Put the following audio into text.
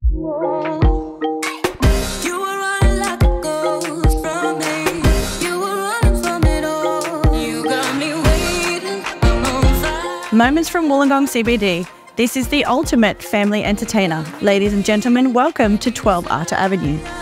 Moments from Wollongong CBD. This is the ultimate family entertainer. Ladies and gentlemen, welcome to 12 Arter Avenue.